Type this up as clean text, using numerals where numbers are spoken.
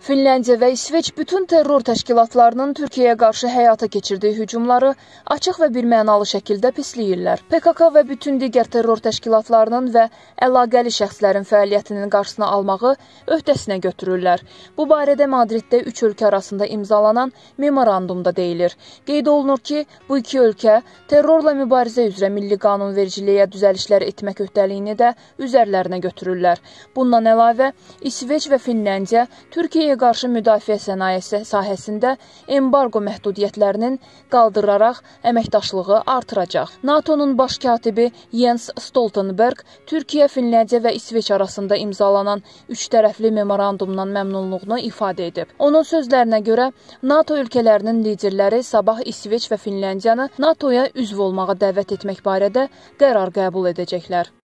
Finlandiya və İsveç bütün terror təşkilatlarının Türkiyəyə qarşı həyata keçirdiyi hücumları açıq və birmənalı şəkildə pisləyirlər. PKK və bütün digər terror təşkilatlarının və əlaqəli şəxslərin fəaliyyətinin qarşısını almağı öhdəsinə götürürlər. Bu barədə Madriddə üç ölkə arasında imzalanan memorandumda deyilir. Qeyd olunur ki, bu iki ölkə terrorla mübarizə üzrə milli qanunvericiliyə düzəlişlər etmək öhdəliyini də üzərlərinə götürürlər. Bundan əlavə, İsveç və Finlandiya Türkiyəyə qarşı müdafiə sənayesi sahəsində embargo məhdudiyyətlərinin qaldıraraq əməkdaşlığı artıracaq. NATO-nun baş katibi Jens Stoltenberg Türkiyə, Finlandiya və İsveç arasında imzalanan üç tərəfli memorandumdan məmnunluğunu ifadə edib. Onun sözlərinə görə, NATO ölkələrinin liderləri sabah İsveç və Finlandiyanı NATO-ya üzv olmağa dəvət etmək barədə qərar qəbul edəcəklər.